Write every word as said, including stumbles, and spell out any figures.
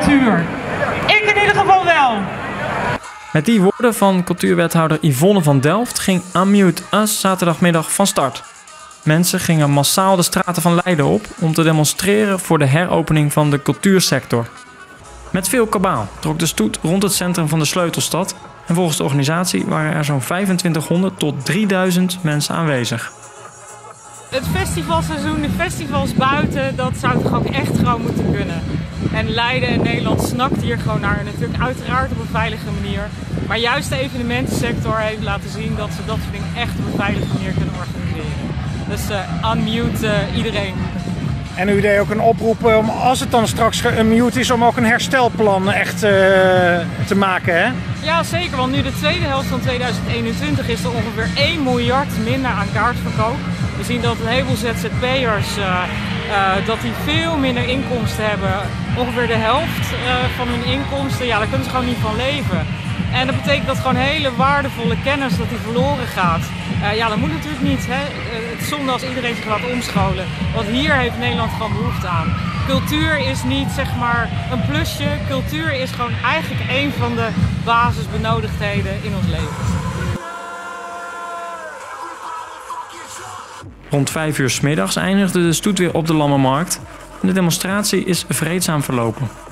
cultuur. Ik in ieder geval wel. Met die woorden van cultuurwethouder Yvonne van Delft ging Unmute Us zaterdagmiddag van start. Mensen gingen massaal de straten van Leiden op om te demonstreren voor de heropening van de cultuursector. Met veel kabaal trok de stoet rond het centrum van de sleutelstad en volgens de organisatie waren er zo'n vijfentwintighonderd tot drieduizend mensen aanwezig. Het festivalseizoen, de festivals buiten, dat zou toch ook echt gewoon moeten kunnen. En Leiden en Nederland snakt hier gewoon naar, natuurlijk uiteraard op een veilige manier. Maar juist de evenementensector heeft laten zien dat ze dat soort dingen echt op een veilige manier kunnen organiseren. Dus uh, unmute uh, iedereen. En u deed ook een oproep om, als het dan straks geunmute is, om ook een herstelplan echt uh, te maken, hè? Ja, zeker. Want nu de tweede helft van tweeduizend eenentwintig is er ongeveer één miljard minder aan kaartverkoop. We zien dat een heleboel Z Z P'ers uh, uh, dat die veel minder inkomsten hebben. Ongeveer de helft uh, van hun inkomsten, ja, daar kunnen ze gewoon niet van leven. En dat betekent dat gewoon hele waardevolle kennis dat die verloren gaat. Uh, ja, dat moet natuurlijk niet. Hè? Het is zonde als iedereen zich laat omscholen. Want hier heeft Nederland gewoon behoefte aan. Cultuur is niet zeg maar een plusje. Cultuur is gewoon eigenlijk een van de basisbenodigdheden in ons leven. Rond vijf uur 's middags eindigde de stoet weer op de Lammermarkt en de demonstratie is vreedzaam verlopen.